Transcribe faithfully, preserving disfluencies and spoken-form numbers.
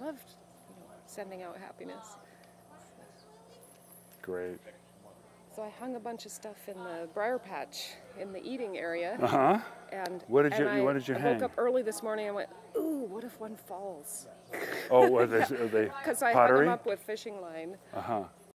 loved, you know, sending out happiness. Great. So I hung a bunch of stuff in the briar patch in the eating area. Uh huh. And what did and you I, What did you I hang? woke up early this morning and went, ooh, what if one falls? Oh, are they, are they Because I hung pottery? them up with fishing line. Uh huh.